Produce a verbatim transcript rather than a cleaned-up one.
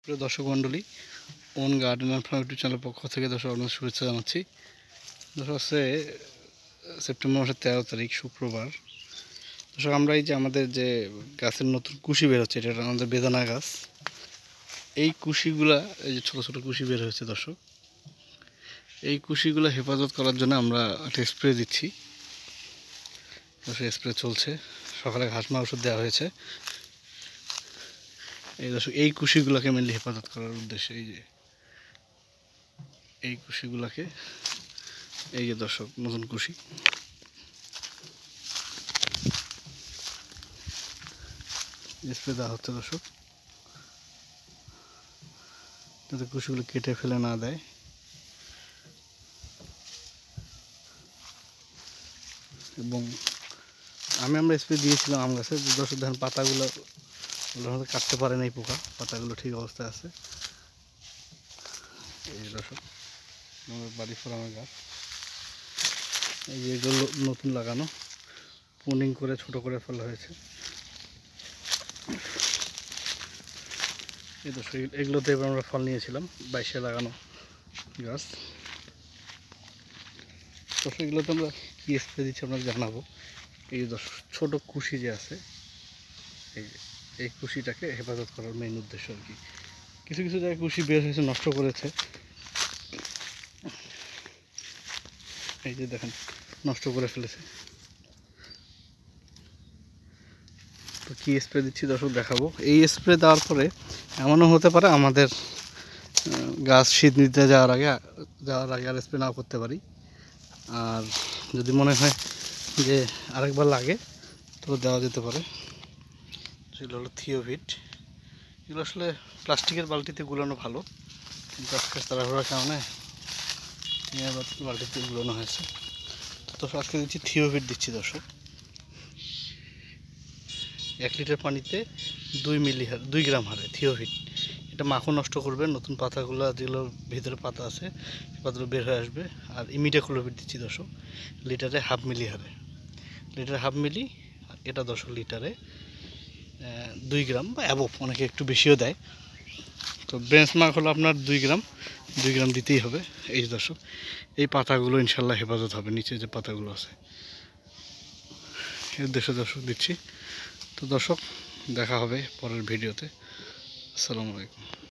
প্রিয় দর্শক মণ্ডলী, own garden and farm YouTube চ্যানেলের পক্ষ থেকে দর্শক আপনাদের শুভেচ্ছা জানাচ্ছি। দর্শক হচ্ছে সেপ্টেম্বর মাসের তেরো তারিখ শুক্রবার। দর্শক আমরা এই যে আমাদের যে গাছের নতুন কুশি বের হচ্ছে, এটা আমাদের বেদানা গাছ। এই কুশিগুলা, এই যে ছোটো ছোটো কুশি বের হয়েছে দর্শক, এই কুশিগুলো হেফাজত করার জন্য আমরা একটা স্প্রে দিচ্ছি। দর্শক স্প্রে চলছে, সকালে ঘাস মা ওষুধ দেওয়া হয়েছে। এই দর্শক এই কুশিগুলোকে মেনলি হেফাজত করার উদ্দেশ্যে এই যে এই কুশিগুলোকে, এই যে দর্শক নতুন কুশি, স্প্রে দেওয়া হচ্ছে দর্শক, যাতে কুশিগুলো কেটে ফেলে না দেয়। এবং আমি আমরা স্প্রে দিয়েছিলাম আম গাছে, দর্শক দেখেন পাতাগুলো কাটতে পারে না এই পোকা, পাতাগুলো ঠিক অবস্থায় আছে। এই যে দর্শক আমাদের বাড়ি ফোরামের গাছ, এই যে এগুলো নতুন লাগানো, পুনিং করে ছোট করে ফেলা হয়েছে। এই দর্শক এগুলোতে এবার আমরা ফল নিয়েছিলাম, বাইশে লাগানো গাছ। দর্শক এগুলোতে আমরা কী স্প্রে দিচ্ছি আপনাকে জানাবো। এই যে দর্শক ছোটো কুশি যে আছে, এই এই কুশিটাকে হেফাজত করার মেইন উদ্দেশ্য আর কি। কিছু কিছু জায়গায় কুশি বের হয়েছে, নষ্ট করেছে, এই যে দেখেন নষ্ট করে ফেলেছে। তো কী স্প্রে দিচ্ছি দর্শক দেখাবো। এই স্প্রে দেওয়ার পরে এমনও হতে পারে আমাদের গাছ শীত নিতে যাওয়ার আগে যাওয়ার আগে আর স্প্রে নাও করতে পারি। আর যদি মনে হয় যে আরেকবার লাগে তো দেওয়া যেতে পারে। সেগুলো হলো থিওভিট। এগুলো আসলে প্লাস্টিকের বালতিতে গুলানো ভালো, কিন্তু আজকে তাড়াহুড়ার কারণে বালতিতে গুলানো হয়েছে। তো আজকে দিচ্ছি থিওভিট দিচ্ছি দর্শক, এক লিটার পানিতে দুই মিলি হারে দুই গ্রাম হারে থিওভিট। এটা মাখন নষ্ট করবে, নতুন পাতাগুলো যেগুলো ভিতরে পাতা আছে সে পাতাগুলো বের হয়ে আসবে। আর ইমিডাক্লোপিড দিচ্ছি দর্শক, লিটারে হাফ মিলি হারে, লিটারে হাফ মিলি। এটা দর্শক লিটারে দুই গ্রাম বা অ্যাবভ, অনেকে একটু বেশিও দেয়। তো বেঞ্চমার্ক হলো আপনার দুই গ্রাম, দুই গ্রাম দিতেই হবে। এই দর্শক এই পাতাগুলো ইনশাল্লাহ হেফাজত হবে, নিচে যে পাতাগুলো আছে এর দেশে দর্শক দিচ্ছি। তো দর্শক দেখা হবে পরের ভিডিওতে। আসসালামু আলাইকুম।